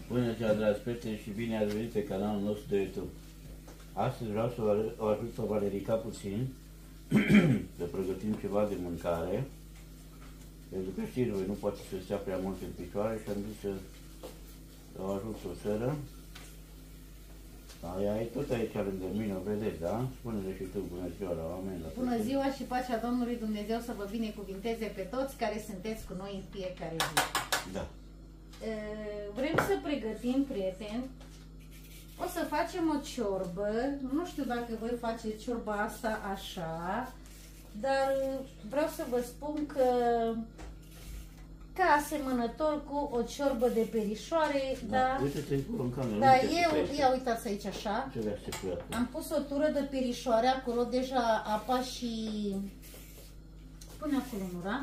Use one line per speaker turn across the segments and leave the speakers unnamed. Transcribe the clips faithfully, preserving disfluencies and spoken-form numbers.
Bună ziua, dragi prieteni, și bine ați venit pe canalul nostru de YouTube. Astăzi vreau să vă ajut pe Valerica puțin să pregătim ceva de mâncare. Pentru că știți voi, nu poate să stea prea mult în picioare și am zis să o ajut o seară. Aia e tot aici lângă mine, o vedeți, da? Spune-le și tu bună ziua la oameni. La
bună ziua și pacea Domnului Dumnezeu să vă binecuvinteze pe toți care sunteți cu noi în fiecare zi.
Da.
Vrem să pregătim, prieteni, o să facem o ciorbă. Nu știu dacă voi faceți ciorba asta așa, dar vreau să vă spun că ca asemănător cu o ciorbă de perișoare,
da,
da,
uite-te în cameră,
da, eu, ia uitați aici așa,
ce
am pus o tură de perișoare acolo, deja apa și pune acolo nura,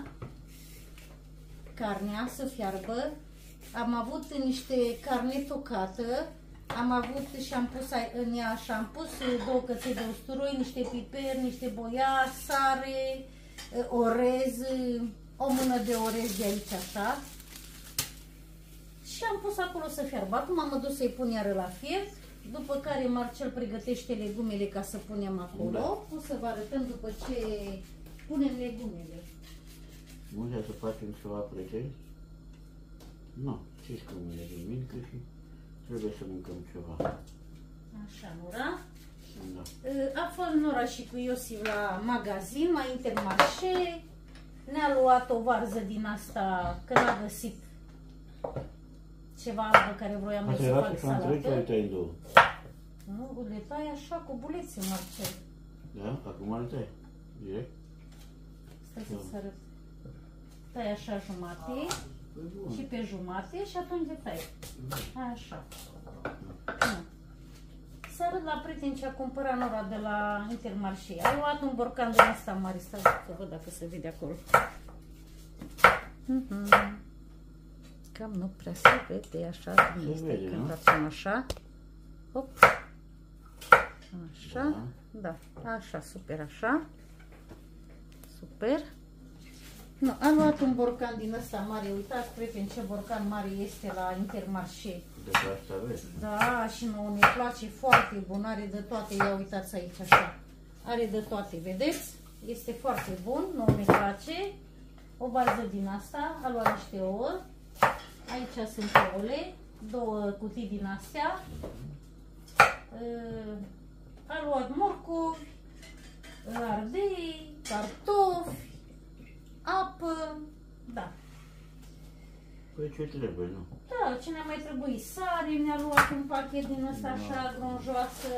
carnea să fiarbă. Am avut niște carne tocată, am avut și am pus în ea și am pus două căței de usturoi, niște piper, niște boia, sare, orez, o mână de orez de aici așa. Și am pus acolo să fiarbă. Acum am dus să-i pun iară la fiert, după care Marcel pregătește legumele ca să punem acolo. Da. O să vă arătăm după ce punem legumele.
Nu vrea să facem ceva, prieteni? Nu, știți cum e de mincă și trebuie să mâncăm ceva.
Așa, Nora.
Da.
A fost Nora și cu Iosif la magazin, la Intermarché. Ne-a luat o varză din asta, că n-a găsit ceva albă care vroiam să fac salată. Nu, le tai așa cu bulețe, Marcel.
Da? Acum le tai. Direct?
Stai să-ți arăt. Tai așa jumate și pe jumate și atunci le tai. Așa. Să arăt la prieteni ce a cumpărat Nora de la Intermarché. Ai luat un borcan de asta mare. Stai să văd dacă se vede acolo. Cam nu prea se vede așa. Cum este când facem așa. Hop. Așa. Da. Așa, super așa. Super. Nu, am luat un borcan din ăsta mare. Uitați, prieteni, ce borcan mare este la Intermarché.
De asta aveți.
Da, și nouă ne place, foarte bun, are de toate. Ia uitați aici așa. Are de toate, vedeți? Este foarte bun, nouă ne place. O varză din asta, a luat niște ouă. Aici sunt ouăle, două cutii din astea. A luat morcovi, ardei, cartofi, apă, da.
Păi ce trebuie, nu?
Da, ce ne-a mai trebuit? Sare, mi-a luat un pachet din ăsta așa, gronjoasă.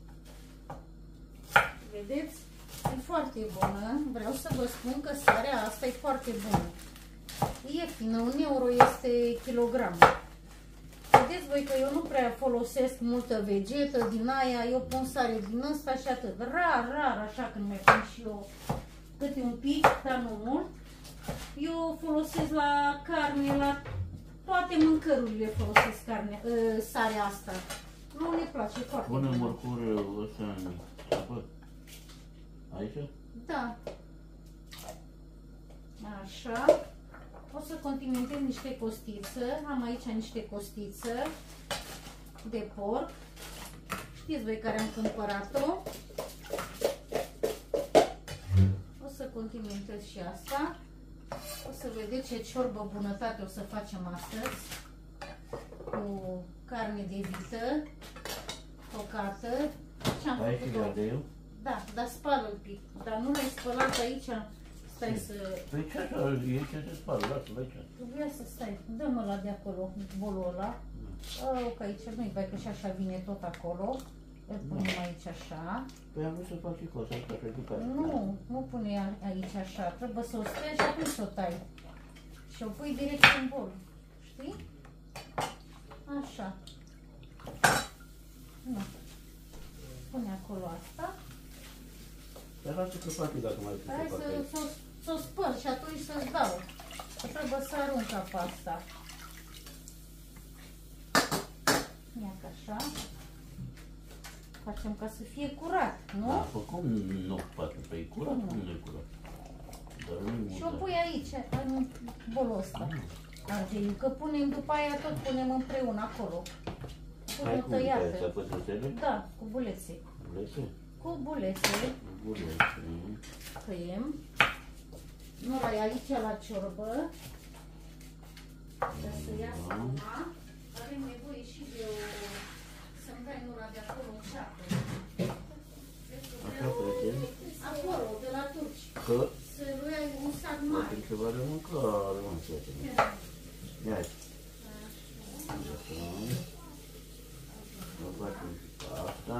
Vedeți? E foarte bună. Vreau să vă spun că sarea asta e foarte bună. E ieftină, un euro este kilogramul. Vedeți voi că eu nu prea folosesc multă vegetă din aia, eu pun sare din ăsta și atât. Rar, rar, așa când mai pun și eu câte un pic, dar nu mult. Eu folosesc la carne, la toate mâncărurile folosesc carne, uh, sarea asta. Nu ne place foarte
bună.
Pune
mărcură ăsta în apă? Aici?
Da. Așa. O să condimentez niște costiță. Am aici niște costiță de porc. Știți voi care am cumpărat-o. O să condimentez și asta. O să vedeți ce ciorbă bunătate o să facem astăzi. Cu carne de vită tocată. Ce-am făcut-o? Da, dar spală-l pic. Dar nu l-ai spălat aici. Stai să...
Păi ce așa? E ce se spală? Lasă-l aici.
Trebuia să stai. Dă-mă la de acolo, bolul ăla. Oh, că aici nu-i bai, că și așa vine tot acolo. Îl punem aici așa.
Păi am vrut să fac și cu asta, asta și după aceea.
Nu, nu pune aici așa. Trebuie să o strângi și atunci să o tai. Și o pui direct în bol. Știi? Așa. Nu. Pune acolo asta.
Dar lasă că fac eu dacă mai vrei să fac aici.
Hai să o spăl și atunci să-ți dau. Că trebuie să arunc apa asta. Ia că așa. Facem ca să fie curat, nu?
Da, pe cum nu face? Păi curat, cum nu e curat?
Și o pui aici, în bolul ăsta. ardeiul, că punem după aia tot punem împreună acolo.
Hai
Punem
cu
tăiată.
astea pătrățele?
Da, cu bulețe.
Bulețe?
Cu bulețe.
Bulețe.
Tăiem. Nora e aici la ciorbă. Ca să ia spuma. Avem nevoie și de o... să-mi dai Nora de acolo un ceapă.
Așa facem?
Acolo, de la turci.
Că?
Să lui ai un sac mare.
Facem ceva de mâncare, mă, fetele. Ia-ți. Așa. O facem și pe asta.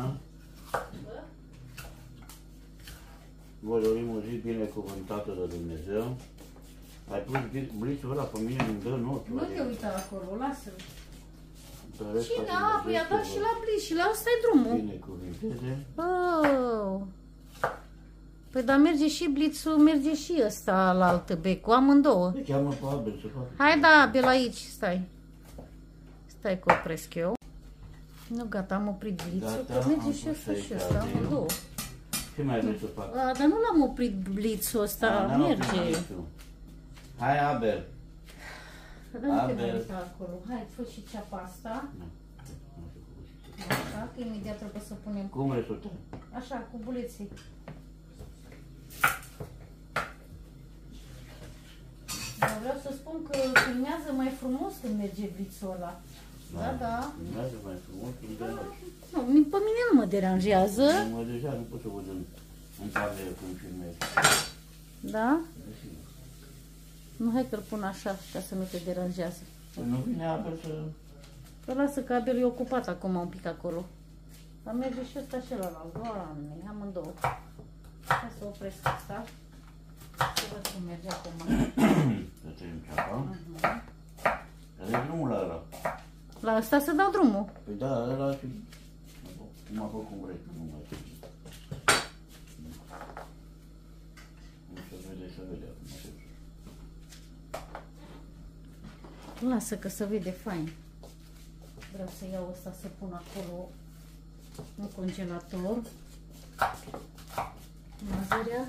Vă dorim o zi binecuvântată de Dumnezeu. Ai pus blițul ăla pe mine, îmi dă notul.
Nu te uita acolo, lasă-l.
Doresc ca
Cine? A, păi a
Dumnezeu
dat
să
și
vă
la bliț și la ăsta e drumul.
binecuvânteze.
Oh. Păi dar merge și blițul, merge și ăsta la altă becul, amândouă.
Le cheamă pe Abel să facă.
Hai da, Abel, aici, stai. Stai că opresc eu. Nu, gata, am oprit blițul,
Gata,
că merge
am
și
pus
ăsta
aici
și ăsta,
ardeiul.
amândouă.
Ce mai vrei să fac?
A, dar nu l-am oprit blițul ăsta,
A, n-am oprit
merge.
blițul. Hai, Abel.
Dar nu te mai
Abel.
uita acolo. Hai, fă și ceapa asta.
Nu.
Așa, că imediat trebuie să punem
Cum rezultă?
așa, cu buleții. Dar vreau să spun că filmează mai frumos când merge blițul ăla. Da, da.
Filmează mai frumos, îmi dă noci.
Nu, pe mine nu mă deranjează.
Mă deja nu pot să văd în, în cameră când filmez.
Da? Nu, hai că-l pun așa, ca să nu te deranjează.
Păi nu vine Abel să...
Că lasă că Abel e ocupat acum un pic acolo. Dar merge și ăsta și ălalt. Doamne, amândouă. Hai să opresc asta. Să văd cum merge acum.
Să tăiem ceapa. Să dai drumul la ăla.
La ăsta să dau drumul.
Păi da, ăla și... Cum a făcut cum vrei, că nu mai știu. Nu se vede, se vede acum.
Lasă că se vede fain. Vreau să iau ăsta să pun acolo în congelator. Mazărea.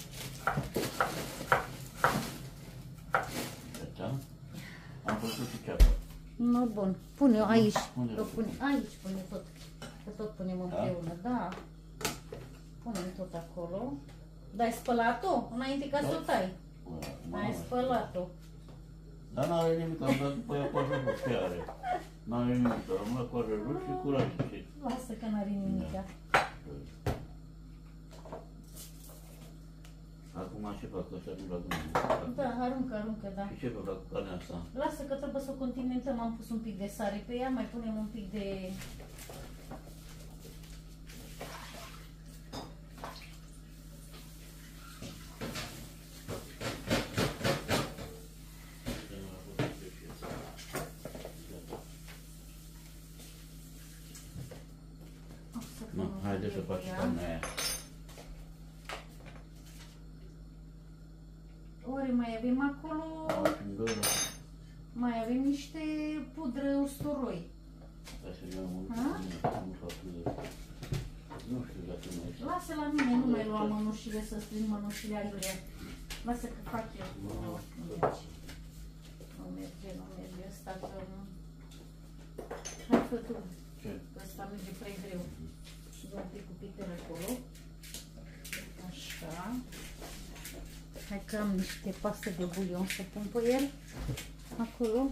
Gata. Am făcut și ceapa.
Nu, bun. Pune-o aici.
Unde
Că
l-am
pune, aici pune tot. Că tot punem împreună. Da. Punem tot acolo. Dar ai spălat-o înainte ca să o tai. Ai spălat-o.
Dar n-are nimic, am dat după ea coajă roșie, ce are? N-are nimic, am luat coajă roșie și curaj.
Lasă că n-are nimica.
Acum ce fac ăsta, nu la gândul.
Da, aruncă, aruncă, da.
Și ce fac cu carnea asta?
Lasă că trebuie să condimentăm. Am pus un pic de sare pe ea, mai punem un pic de...
Nu, haide să faci carnea aia.
Ori mai avem acolo,
Facem gără.
mai avem niște pudră usturoi.
Ca să iau mult,
Ha?
nu fac gără. Nu știu dacă nu este.
Lasă la mine, nu mai lua mănușile să strâng mănușile aiurea. Lasă că fac eu. Nu, nu merge. Nu merge, nu merge. Ăsta că... Hai, fă tu.
Ce?
Ăsta merge prea greu. Și dă un pic cu piper acolo. Așa. Hai că am niște paste de bulion să pun pe el. Acolo.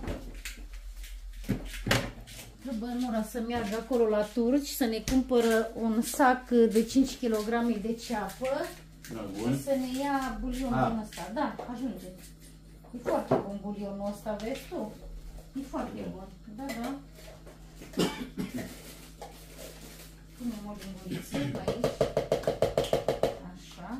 Trebuie Nora să meargă acolo la turci, să ne cumpără un sac de cinci kilograme de ceapă
Da,
și
bun.
să ne ia bulionul
Ah.
din ăsta. Da, ajunge. E foarte bun bulionul ăsta, vezi tu? E foarte bun. Da, da. Punem o linguriță aici. Așa.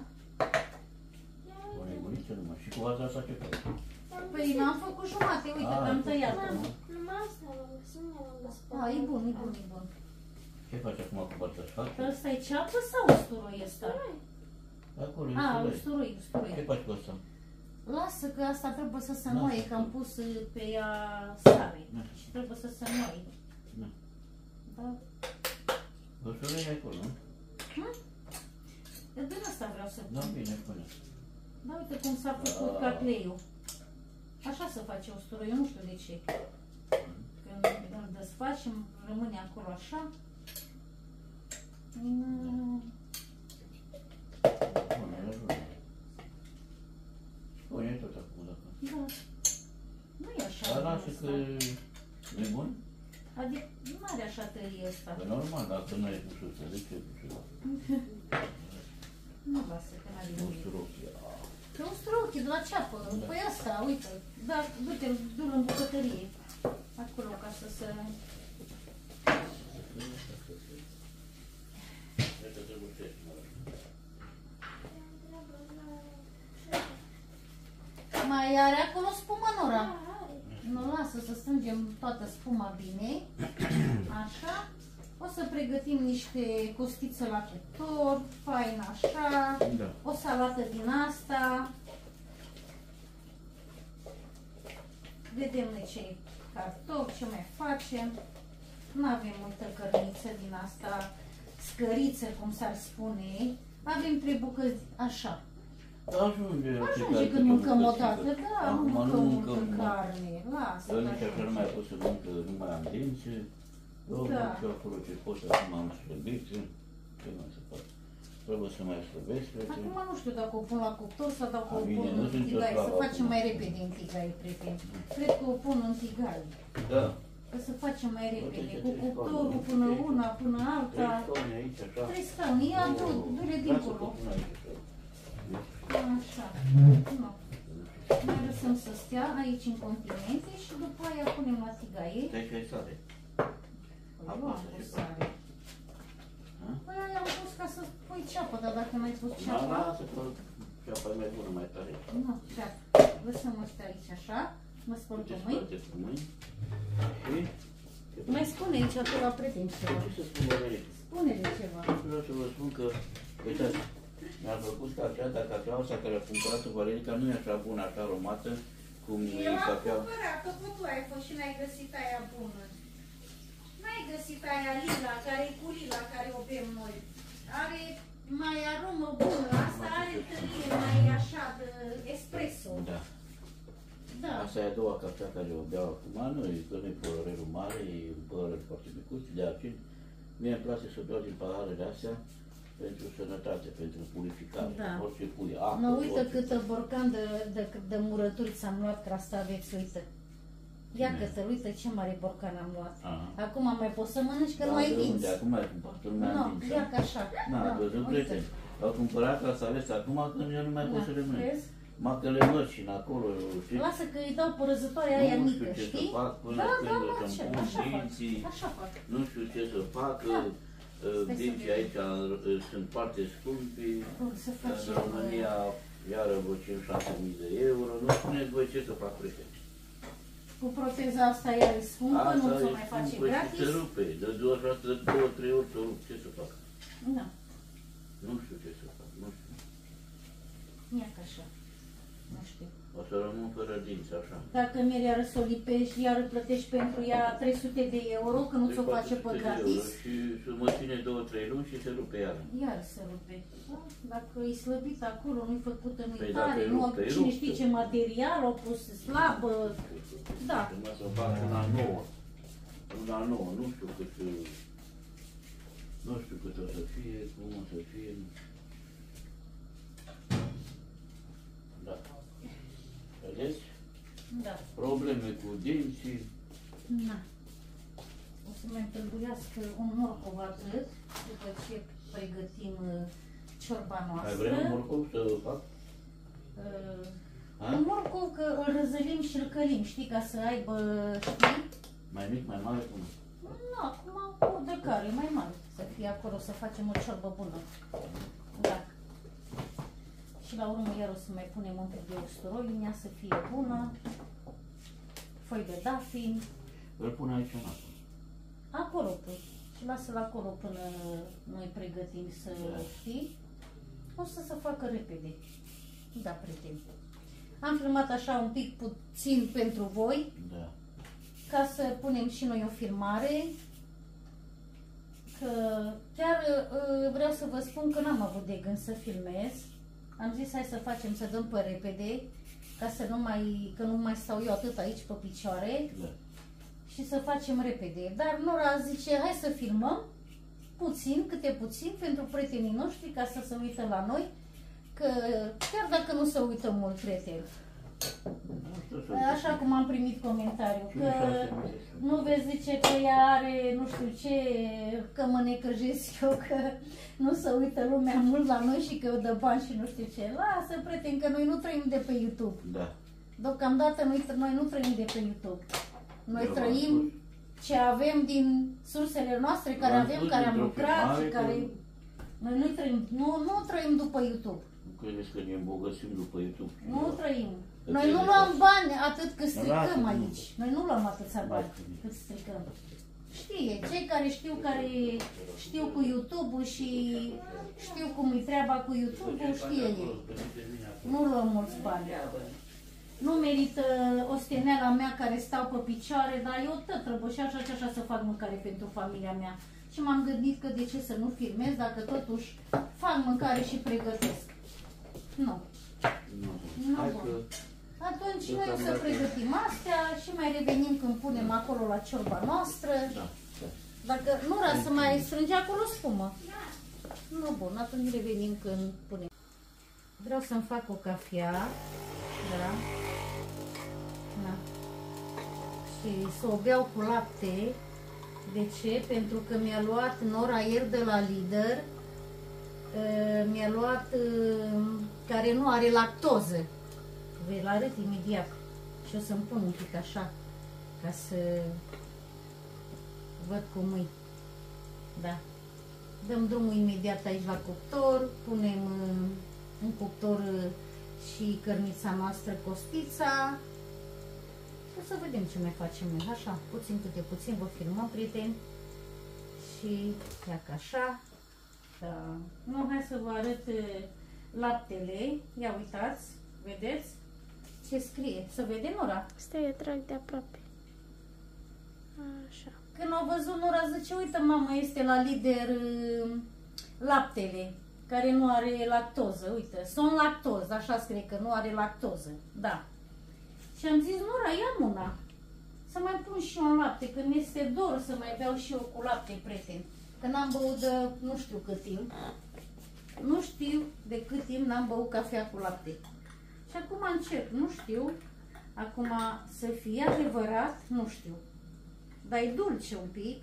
O linguriță numai. Și cu asta asta ce faci?
Păi n-am făcut jumate, uite
Ah,
că am
ai
tăiat-o.
Numai asta l-am găsit, nu l-am găsit.
A, e bun, e bun, e bun.
Ce faci acum cu partea asta?
Ăsta e ceapă sau usturoi ăsta?
Acolo,
A,
usturoi.
usturoi,
Ce
usturoi.
faci cu asta?
Lasă că asta trebuie să se
Da.
moaie, că am pus pe ea sare
Da.
și trebuie să se moaie.
Da.
Da.
Usturoi e acolo, nu?
Hm? Eu din asta vreau să
Da,
pun.
bine, spune.
Da, uite cum s-a făcut
Ah.
cacleiul. Așa se face usturoi, eu nu știu de ce. Când îl desfacem, rămâne acolo așa. Mm.
Bun, el ajunge. Spune tot acum dacă...
Da. Nu e așa.
Dar lasă
asta.
că e bun?
Adică nu are așa tărie asta.
Păi normal, dacă nu e pușuță, de ce e pușuță?
Nu lasă, că n-are nimic.
Usturochii.
Că usturochii de la ceapă. Păi asta, uite. Da, du-te, du-l în bucătărie. Acolo, ca să se... Mai are acolo spumă, Nora? Nu, lasă să strângem toată spuma bine. Așa. O să pregătim niște costiță la cuptor, fain așa.
Da.
O salată din asta. Vedem noi ce cartofi, ce mai facem. Nu avem multă cărniță din asta, scăriță, cum s-ar spune. Avem trei bucăți așa.
Ajunge.
Ajunge când mâncăm o dată, da, nu
Acum
mâncăm
nu
multă
mâncăm.
carne. Lasă,
Eu
că
nici așa nu mai pot să mănânc, că nu mai am dinți. Eu
Da.
mănânc eu acolo ce pot, acum am slăbiță. Ce mai se poate? Trebuie să mai slăbesc.
acum nu știu dacă o pun la cuptor sau dacă
A,
o
bine,
pun
nu
în
sunt
tigaie,
eu
să
slabă
facem
acum.
mai repede în tigaie, prieteni. Cred că o pun în tigaie,
Da.
că să facem mai repede,
Uite,
cu
trei
cuptorul
scaune.
până una, până alta.
Trei scaune aici, așa.
Trei scaune, ia
Oh,
du- du-le
lasă
dincolo.
că pun aici, așa.
Așa, nu. Mai lăsăm să stea aici în continente și după aia punem la tigaie.
Stai că e sare.
Nu am
Apasă
pus
și
sare.
Ha?
Păi aia am pus ca să pui ceapă, dar dacă n-ai pus
Da,
ceapă,
lasă că ceapa e mai bună, mai tare.
nu, ceapă. Lăsăm ăștia aici așa, mă spăl
Uite,
pe mâini.
spate cu mâini. Și
Mai spune aici tu la prieteni ceva.
ce să spun, Valerie?
Spune-le ceva.
Vreau să vă spun că, uitați, mi-a făcut cafea, dar cafeaua asta care a cumpărat-o Valerica nu e așa bună, așa aromată, cum e
Eu am
cafea.
cumpărat-o, că tu ai fost și n-ai găsit aia bună. N-ai găsit aia lila, care e cu lila, care o bem noi. Are mai aromă bună, asta are tărie mai așa de espresso.
Da.
Da.
Asta e a doua cafea care o beau acum, nu e că nu e pălărelul mare, e un pălărel foarte micuț, de aceea mie îmi place să beau din paharele astea pentru sănătate, pentru purificare,
Da.
orice pui, apă,
Mă uită
orice.
câtă borcan de, de, de murături ți-am luat crastaveți, uite. Ia
Cine?
că-ți uite ce mare borcan am luat.
Aha.
Acum mai poți să mănânci că
Da,
nu ai
de
dinți.
unde? Acum ai cumpărat, nu mai am
Nu,
dinți.
ia
da?
că așa.
Na,
Da,
ați văzut,
uite.
prieteni? Au cumpărat ca să aveți acum când eu nu mai pot
Da,
să le mănânc.
vezi?
Macăle mărcini acolo, știi?
Lasă că îi dau părăzătoarea aia
Nu
mică,
știu ce să
știi?
fac până
Da,
când
da,
o
da,
să-mi
ce-
pun
așa fac.
dinții.
Așa fac.
Nu știu ce să fac,
Da.
uh,
Stai să
dinții
vedem.
aici uh, sunt foarte scumpi,
Bun, să
în
facem...
România iară vă cinci șase mii de euro, nu spuneți voi ce să fac, prieteni.
Cu proteza asta ea e scumpă, nu ți-o mai face
scumpă și
gratis.
se rupe, de două, de două, trei ori se rupe, ce să fac?
Da,
Nu știu ce să fac, nu știu.
ia că așa. Nu știu.
O să rămân fără dinți, așa.
Dacă mergi iară să o lipești, iară plătești pentru ea trei sute de euro, că nu ți-o
trei
face
patru
pe
sute de
gratis.
euro Și să mă ține două, trei luni și se rupe iară.
Iar să rupe. Da? Dacă e slăbit acolo, nu-i făcută, nu-i
Păi
tare,
dacă e
nu
rupt, e
cine
rupt.
știe ce material, au pus slabă. Da.
Urma să fac una nouă. Una nouă, nu știu cât... Nu știu cât o să fie, cum o să fie. Da. Vedeți?
Da.
Probleme cu dinții.
Na. O să mai întâlbuiască un morcov atât, după ce pregătim uh, ciorba
Mai
noastră.
vrem un morcov să fac?
Uh,
Ha?
un morcov că îl răzălim și îl călim, știi, ca să aibă, știi?
Mai mic, mai mare, cum?
Nu, acum o de care mai mare, să fie acolo, să facem o ciorbă bună. Da. Și la urmă iar o să mai punem un pic de usturoi în ea să fie bună. Foi de dafin.
Îl pun aici în apă.
Acolo pui. Și lasă-l acolo până noi pregătim să
Da.
știi. O să se facă repede. Da, prieteni. Am filmat așa un pic puțin pentru voi,
Da.
ca să punem și noi o filmare. Că chiar uh, vreau să vă spun că n-am avut de gând să filmez. Am zis hai să facem, să dăm pe repede. ca să nu mai, că nu mai stau eu atât aici pe picioare.
Da.
Și să facem repede. Dar Nora zice, hai să filmăm puțin, câte puțin, pentru prietenii noștri, ca să se uită la noi, că chiar dacă nu se uită mult prieteni. Așa cum am primit comentariu, că nu vezi, zice, că ea are nu știu ce, că mă necăjesc eu, că nu se uită lumea mult la noi și că eu dă bani și nu știu ce. Lasă, prieteni, că noi nu trăim de pe YouTube.
Da.
Deocamdată noi, noi nu trăim de pe YouTube. Noi
Eu
trăim ce avem din sursele noastre, care avem, care am lucrat și care... Că... Noi nu trăim, nu, nu trăim după YouTube.
Nu credeți că ne îmbogățim după YouTube?
Nu trăim. Noi nu luăm bani atât cât stricăm aici. Noi nu luăm atâția bani cât stricăm. Știe, cei care știu, care știu cu YouTube-ul și știu cum e treaba cu YouTube-ul, știe ei. Nu luăm mulți bani. Nu merită osteneala mea care stau pe picioare, dar eu tot trebuie și așa și așa să fac mâncare pentru familia mea. Și m-am gândit că de ce să nu filmez dacă totuși fac mâncare și pregătesc. Nu.
Nu.
Nu.
Hai că...
Atunci noi o să pregătim astea și mai revenim când punem acolo la ciorba noastră.
Da.
Dacă nu vrea să mai strânge acolo spumă. Nu, bun, atunci revenim când punem. Vreau să-mi fac o cafea. Da. Da. Și să o beau cu lapte. De ce? Pentru că mi-a luat Nora ieri de la Lider. Mi-a luat care nu are lactoză. Vei la arăt imediat. Și o să-mi pun un pic așa, ca să văd cum e. Da. Dăm drumul imediat aici la cuptor, punem în cuptor și cărnița noastră, costița. O să vedem ce mai facem noi. Așa, puțin câte puțin, vă filmăm, prieteni. Și ia ca așa. Da. Nu, hai să vă arăt laptele. Ia uitați, vedeți? Ce scrie? Să vedem, Nora?
Stai, eu trag de aproape. Așa.
Când au văzut, Nora zice, uite, mama, este la Lider laptele, care nu are lactoză. Uite, sunt lactoză, așa scrie că nu are lactoză. Da. Și am zis, Nora, ia una. Să mai pun și eu un lapte, când este dor să mai beau și eu cu lapte, prieten. Că n-am băut de nu știu cât timp. Nu știu de cât timp n-am băut cafea cu lapte. Și acum încerc, nu știu, acum să fie adevărat, nu știu, dar e dulce un pic.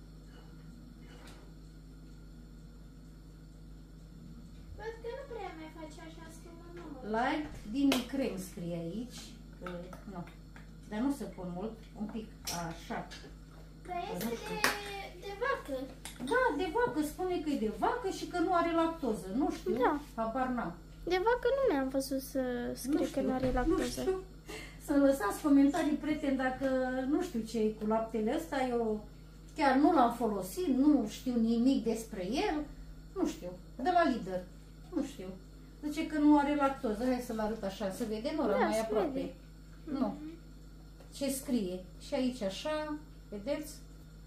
Văd că nu prea mai face așa, scrie numărul.
Light din crem scrie aici, că, nu, dar nu se pun mult, un pic, așa.
Dar este de, de vacă.
Da, de vacă, spune că e de vacă și că nu are lactoză, nu știu,
Da.
habar n-am.
De vacă nu mi-am văzut să scrie că nu are
Nu
lactoză.
știu. Să lăsați comentarii, prieteni, dacă nu știu ce e cu laptele ăsta, eu chiar nu l-am folosit, nu știu nimic despre el, nu știu, de la Lider, nu știu. Zice că nu are lactoză, hai să-l arăt așa, să vedem, Nora,
Da,
mai
se
aproape.
vede.
Nu. Ce scrie? Și aici așa, vedeți?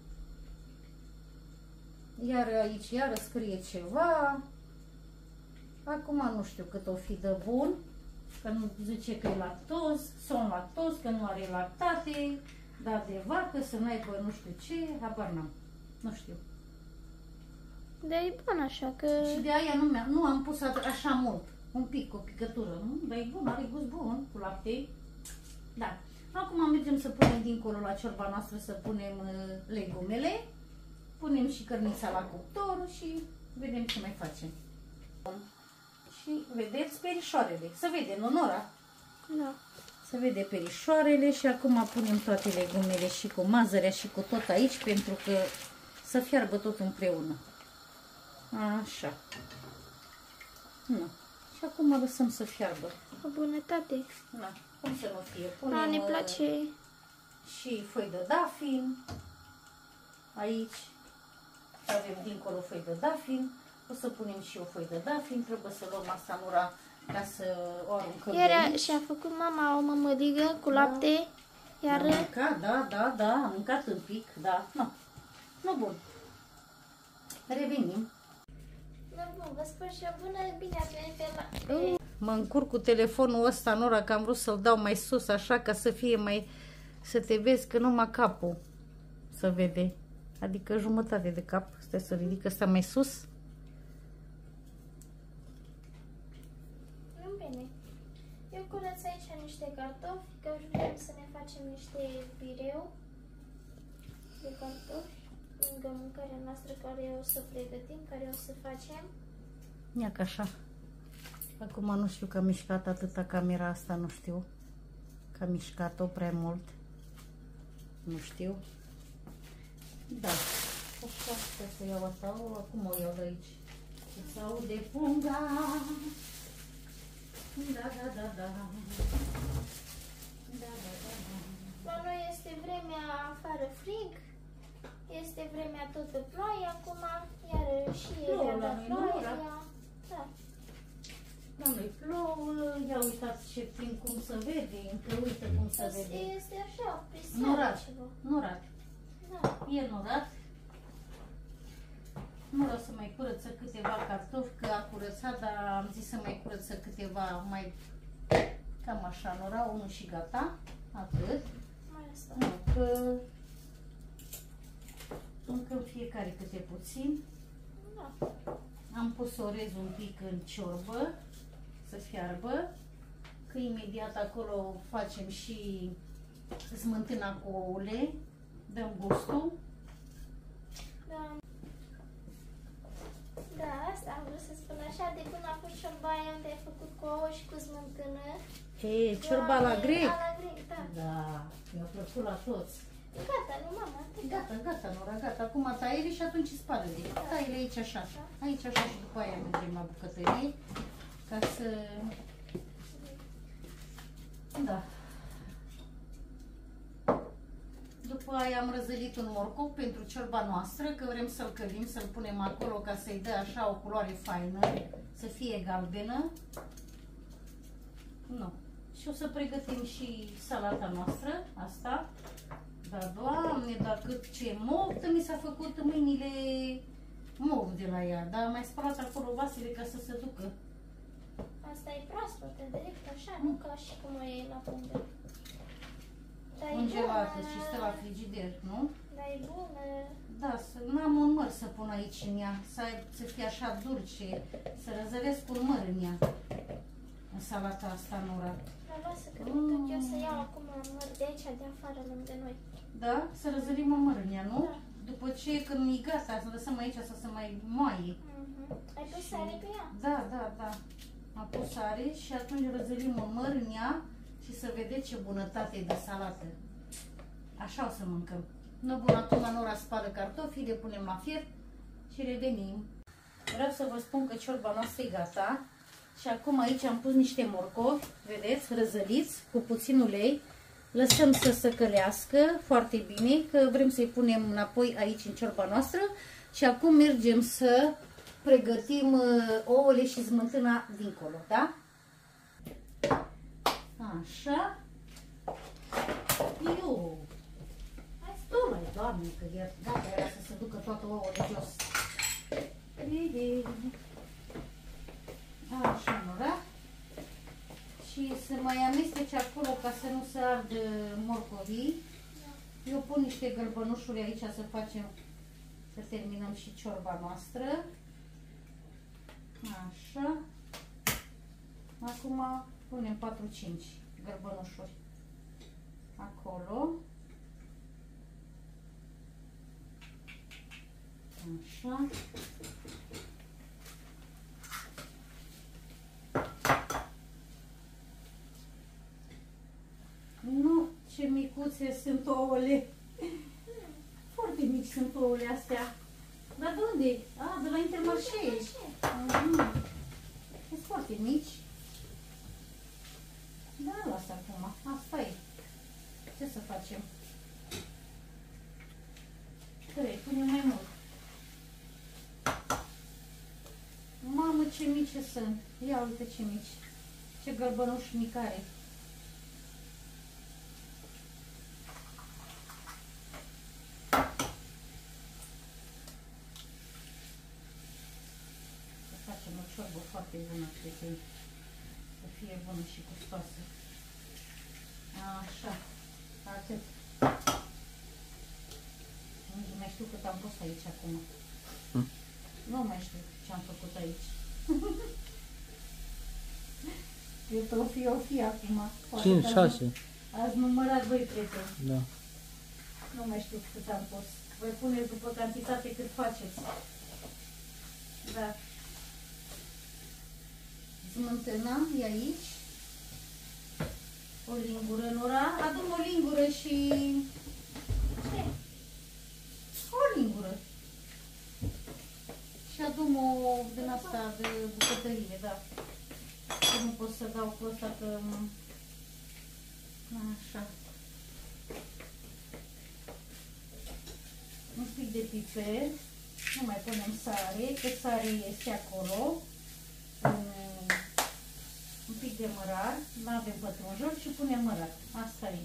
Iar aici iară scrie ceva. Acum nu știu cât o fi de bun, că nu zice că e lactoz, sunt lactoz, că nu are lactate, dar de vacă, să nu aibă nu știu ce, habar n-am. Nu știu.
Dar e bun așa, că...
Și de aia nu, nu am pus așa mult, un pic, o picătură, nu? Dar e bun, are gust bun cu lapte. Da. Acum mergem să punem dincolo la ciorba noastră, să punem legumele, punem și cărnița la cuptor și vedem ce mai facem. Și vedeți perișoarele. Se vede, nu, Nora?
Da.
Se vede perișoarele și acum punem toate legumele și cu mazărea și cu tot aici, pentru că să fiarbă tot împreună. Așa. Nu. Și acum lăsăm să fiarbă.
O bunătate.
Da. Cum să nu fie? Punem
Da, ne place.
și foi de dafin. Aici. Avem dincolo foi de dafin. O să punem și o foi de dafin. Trebuie să luăm asta, Nora, ca să o aruncăm.
Iar și-a făcut mama o mămăligă cu lapte, iar...
Am mâncat, da, da, da, am mâncat un pic, da. Nu, nu bun. Revenim.
Da, bun, vă spun și o bună, bine ați venit pe la...
mă încurc cu telefonul ăsta, Nora, că am vrut să-l dau mai sus, așa, ca să fie mai... să te vezi că numai capul să vede. Adică jumătate de cap. Stai să ridic ăsta mai sus.
Nu bine. Eu curăț aici niște cartofi, că vrem să ne facem niște pireu de cartofi lângă mâncarea noastră care o să pregătim, care o să facem.
Ia că așa. Acum nu știu că a mișcat atâta camera asta, nu știu. Că a mișcat-o prea mult. Nu știu. Da. Așa, stai să iau asta. Acum o iau de aici. Îți aude punga. Da, da, da, da. Da, da, da, da.
La noi este vremea afară frig. Este vremea totă ploaie acum, iar și
Plouă
era
la
de
noi,
ploaie.
Nora.
Da.
La noi plouă. Ia uitați ce prin cum se vede. Încă uite cum se vede.
Este așa, pe seară
Norat.
ceva.
Norat.
Da.
E norat. Nu vreau să mai curăță câteva cartofi, că a curățat, dar am zis să mai curăță câteva, mai cam așa, nora, unul și gata, atât.
Mai asta.
Nu, că încă fiecare câte puțin.
Da.
Am pus orez un pic în ciorbă, să fiarbă, că imediat acolo facem și smântâna cu ouăle, dăm gustul.
Da. Da, asta am vrut să spun așa, de când a fost ciorbaia unde ai făcut cu ouă și cu smântână.
Hei, ciorba la grec?
La grec, da.
Da, mi-a plăcut la toți.
Gata, nu mama?
Gata, gata, Nora, gata. Acum taie și atunci spală-le. Taie-le aici așa. Aici așa și după aia mergem la bucătărie. Ca să... Da. După aia am răzălit un morcov pentru ciorba noastră, că vrem să-l călim, să-l punem acolo ca să-i dea așa o culoare faină, să fie galbenă. Nu. Și o să pregătim și salata noastră, asta. Da, Doamne, dar cât ce moftă mi s-a făcut mâinile mov de la ea, dar am mai spălat acolo vasele ca să se ducă.
Asta e proaspătă, direct așa, nu ca și cum o iei la pungă. Dar e
Congelată
bună.
și stă la frigider, nu?
Dar e bună.
Da, să n-am un măr să pun aici în ea, să, să fie așa dulce, să răzăresc un măr în ea, în salata asta, Nora.
Dar lasă că mă duc eu să iau acum măr de aici, de afară, lângă noi.
Da? Să răzărim un măr în ea, nu?
Da.
După ce, când e gata, să lăsăm aici să se mai moaie.
Mhm. Ai pus sare pe ea?
Da, da, da. Am pus sare și atunci răzărim un măr în ea și să vedeți ce bunătate de salată. Așa o să mâncăm. Nu, bun, acum Nora spală cartofii, le punem la fiert și revenim. Vreau să vă spun că ciorba noastră e gata. Și acum aici am pus niște morcovi, vedeți, răzăliți, cu puțin ulei. Lăsăm să se călească foarte bine, că vrem să-i punem înapoi aici în ciorba noastră. Și acum mergem să pregătim uh, ouăle și smântâna dincolo, da? Așa. Eu. Hai stai, Doamne, că e gata, era să se ducă toată ouă de jos. Așa, Nora. Și să mai amestece acolo ca să nu se ardă morcovii. Eu pun niște gălbănușuri aici să facem, să terminăm și ciorba noastră. Așa. Acum punem patru cinci gălbănușuri acolo. Așa. Nu, ce micuțe sunt ouăle. Foarte mici sunt ouăle astea. Dar de unde? A, de la Intermarché. Mm. Sunt foarte mici. Da, lasă acum. Asta e. Ce să facem? Trebuie, punem mai mult. Mamă, ce mici sunt. Ia uite ce mici. Ce gălbănuși micare. Facem o ciorbă foarte bună, prieteni. să fie bună și gustoasă. Așa, atât. Nu mai știu cât am pus aici acum.
Hmm.
Nu mai știu ce am făcut aici. Eu tot fi, o fi acum.
cinci, șase.
Ați numărat voi, prieteni.
Da.
Nu mai știu cât am pus. Voi puneți după cantitate cât faceți. Da. Smântâna e aici. O lingură, Nora. Adun o lingură și...
Ce?
O lingură. Și adun o din asta de bucătărie, da. Că nu pot să dau cu ăsta că... Așa. Un pic de piper. Nu mai punem sare, că sare este acolo. Un, un pic de mărar. Nu avem pătrunjel și punem mărar. Asta e.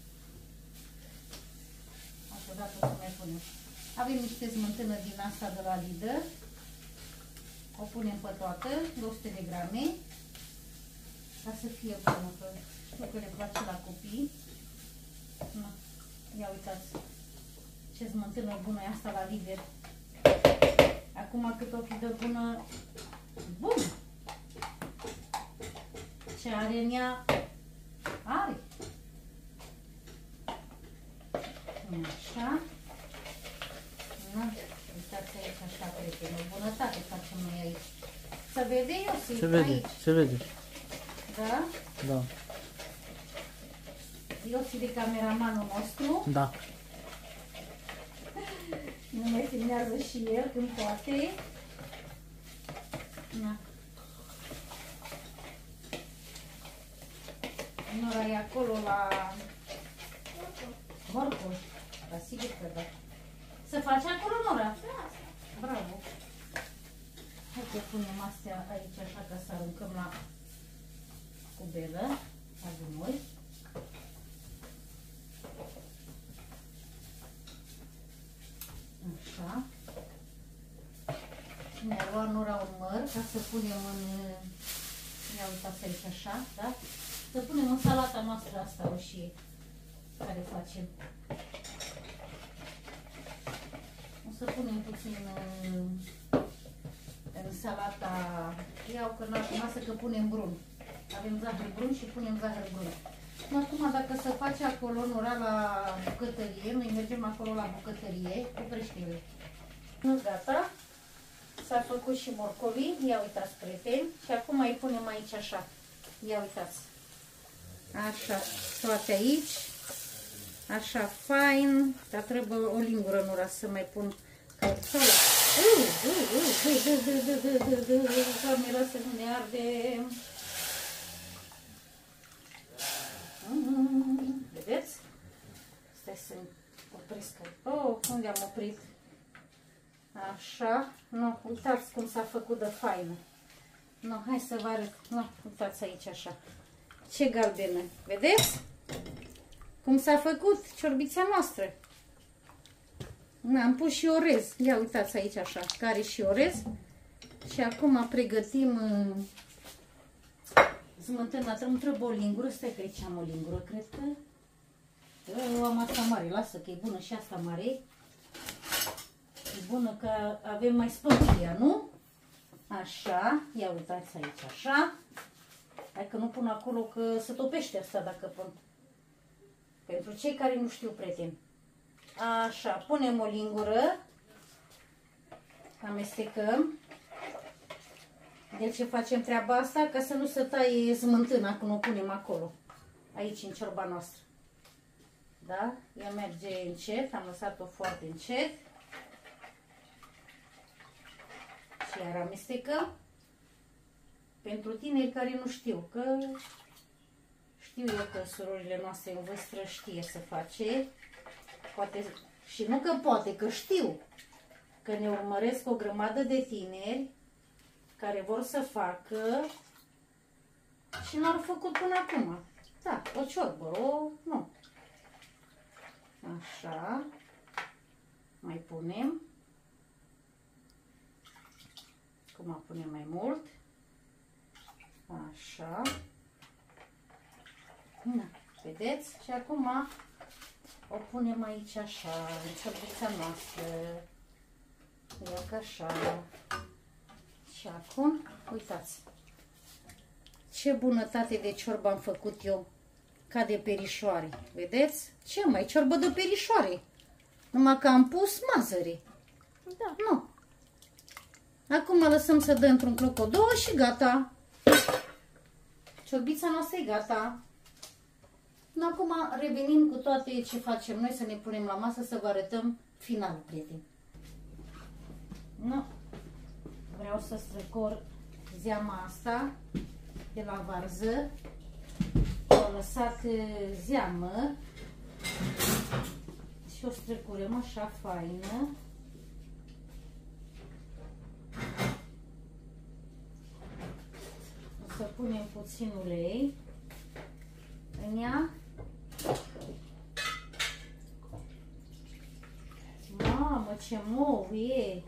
Așa, odată o să mai punem. Avem niște smântână din asta de la Lidl. O punem pe toată, două sute de grame. Ca să fie bună, că știu că le place la copii. Na, ia uitați ce smântână bună e asta la Lidl. Acum cât o fi de bună, bun. Ce are în ea, are. Așa. Na, uitați aici așa, prieteni, o bunătate facem noi aici. Se vede, Iosif,
Se vede,
aici?
se vede.
Da?
Da.
Iosif e cameramanul nostru.
Da.
Nu mai filmează și el când poate. Na. Nora e acolo la Horcul. Da, sigur că da. Să faci acolo, Nora?
Da.
Bravo. Hai să punem astea aici așa ca să aruncăm la cubelă. La gunoi. Așa. Ne-a luat Nora un măr ca să punem în... Ia uitați aici așa, da? Să punem în salata noastră asta roșie care facem. O să punem puțin în, în salata. Iau că lasă că punem brun. Avem zahăr brun și punem zahăr brun. Acum dacă se face acolo, Nora, la bucătărie, noi mergem acolo la bucătărie cu creștile. Gata. S-a făcut și morcovii. Ia uitați, prieteni. Și acum îi punem aici așa. Ia uitați. Așa, toate aici. Așa, fain. Dar trebuie o lingură, Nora, să mai pun cartola. Doamne, lasă, nu ne arde. Vedeți? Stai să opresc. Oh, unde am oprit? Așa. Nu, uitați cum s-a făcut de faină. Nu, hai să vă arăt. Nu, uitați aici așa. Ce galbenă. Vedeți? Cum s-a făcut ciorbița noastră. Na, am pus și orez. Ia uitați aici așa. Care și orez. Și acum pregătim smântâna. Îmi trebuie o lingură. Stai că aici am o lingură, cred că. Eu am asta mare. Lasă că e bună și asta mare. E bună că avem mai spălția, nu? Așa. Ia uitați aici așa. Hai că nu pun acolo că se topește asta dacă pun. Pentru cei care nu știu, prieteni. Așa. Punem o lingură. Amestecăm. De ce facem treaba asta? Ca să nu se taie smântâna când o punem acolo. Aici, în ciorba noastră. Da? Ea merge încet. Am lăsat-o foarte încet. Și iar amestecăm. Pentru tineri care nu știu, că știu eu că surorile noastre în vârstă știe să face. Poate, și nu că poate, că știu. Că ne urmăresc o grămadă de tineri care vor să facă și n-au făcut până acum. Da, o ciorbă, o... nu. Așa. Mai punem. Acum punem mai mult. Așa. Na, vedeți? Și acum o punem aici așa, în ciorbița noastră. Ia că așa. Și acum, uitați. Ce bunătate de ciorbă am făcut eu. Ca de perișoare. Vedeți? Ce mai? Ciorbă de perișoare. Numai că am pus mazăre.
Da.
Nu. Acum lăsăm să dă într-un clocodou și gata. Ciorbița noastră e gata. Acum revenim cu toate ce facem noi, să ne punem la masă, să vă arătăm finalul, prieteni. Nu. Vreau să strecor zeama asta de la varză. Am lăsat zeamă și o strecurăm așa faină. O să punem puțin ulei în ea. Mamă, ce mov e!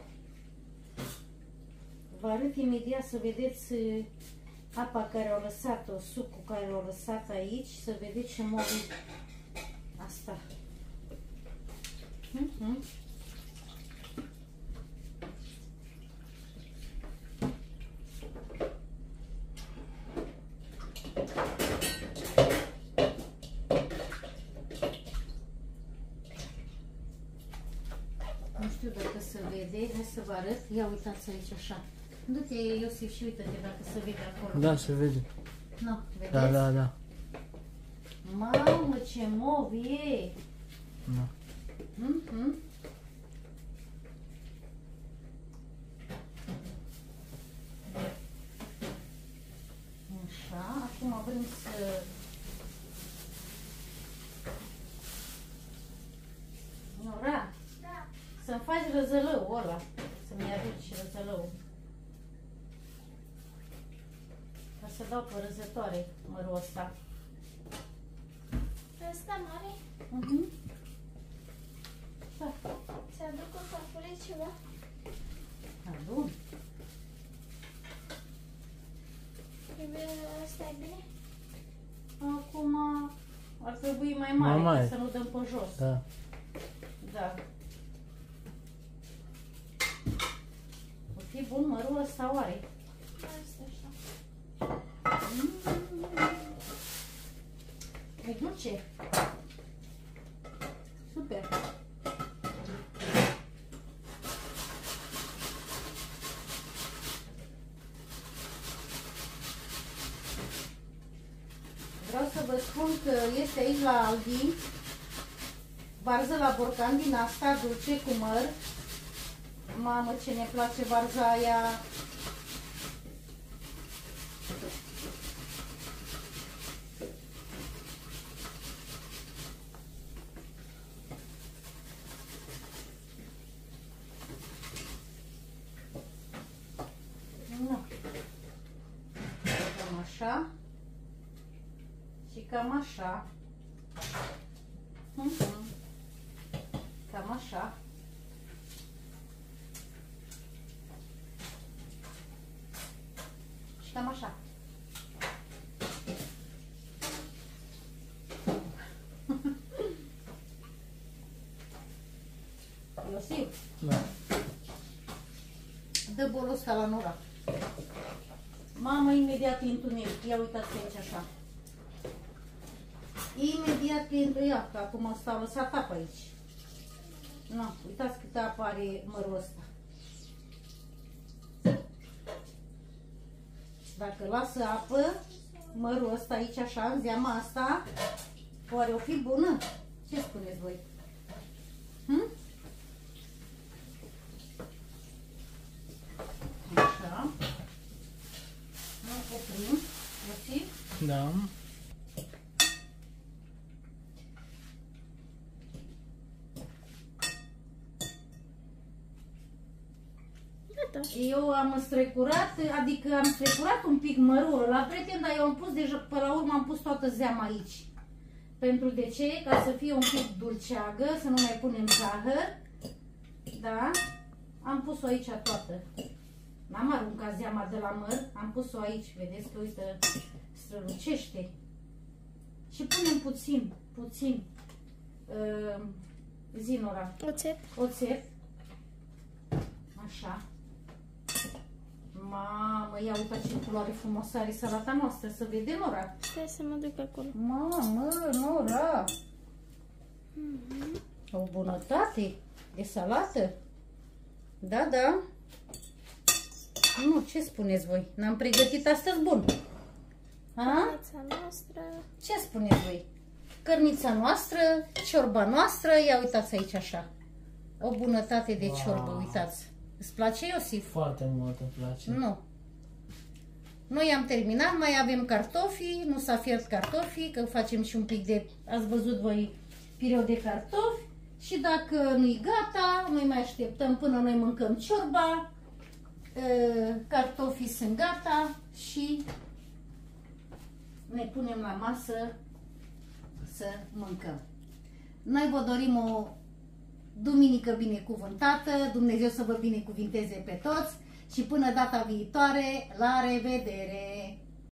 Vă arăt imediat să vedeți apa care au lăsat-o, sucul care l-au lăsat aici, să vedeți ce mov e asta. Mm-hmm. Nu știu dacă se vede, hai să vă arăt. Ia uitați aici așa. Du-te, Iosif, și uite-te dacă se vede acolo.
Da, se vede.
Nu, vedeți?
Da, da, da.
Mamă, ce mov e!
Da.
Mm-hmm. Așa, acum vrem să... Nora,
Da.
să-mi faci răzălăul ăla, să-mi aduci răzălăul. Ca să dau pe răzătoare mărul ăsta.
Asta mare?
Mhm. Da.
Ți-aduc un farfuleț ceva?
Da, bun.
Trebuie asta e bine?
Acum ar trebui mai mare,
Mai mare.
ca să nu dăm pe jos.
Da.
Da. O fi bun mărul ăsta oare?
Asta așa.
E dulce. Super. Vreau să vă spun că este aici la Aldi varză la borcan din asta, dulce cu măr. Mamă, ce ne place varza aia. Nu. Cam așa. Și cam așa. Mhm. Cam așa. Și cam așa. Iosif,
Da.
dă bolul ăsta la Nora. Mamă, imediat e întuneric. Ia uitați aici așa. Imediat e întuneric. Ia, că acum s-a lăsat apă aici. Nu, uitați câtă apă are mărul ăsta. Dacă lasă apă, mărul ăsta aici așa, în zeama asta, oare o fi bună? Ce spuneți voi? Hm? Așa. Nu oprim. Iosif?
Da.
Gata.
Eu am strecurat, adică am strecurat un pic mărul ăla, prieten, dar eu am pus deja, pe la urmă am pus toată zeama aici. Pentru de ce? Ca să fie un pic dulceagă, să nu mai punem zahăr. Da? Am pus-o aici toată. N-am aruncat zeama de la măr, am pus-o aici, vedeți că uite, strălucește. Și punem puțin, puțin uh, zinora,
Oțet.
oțet. Așa. Mamă, ia uita ce culoare frumoasă are salata noastră, să vede, Nora.
Stai să mă duc acolo.
Mamă, Nora. Mm-hmm. O bunătate de salată. Da, da. Nu, ce spuneți voi? N-am pregătit astăzi bun.
Cărnița noastră.
Ce spuneți voi? Cărnița noastră, ciorba noastră, ia uitați aici așa. O bunătate de ciorbă, wow. Uitați. Îți place, Iosif?
Foarte mult îmi place.
Nu. Noi am terminat, mai avem cartofi, nu s-a fiert cartofii, că facem și un pic de, ați văzut voi, pireu de cartofi. Și dacă nu-i gata, noi mai așteptăm până noi mâncăm ciorba. Cartofii sunt gata și ne punem la masă să mâncăm. Noi vă dorim o duminică binecuvântată, Dumnezeu să vă binecuvinteze pe toți și până data viitoare, la revedere!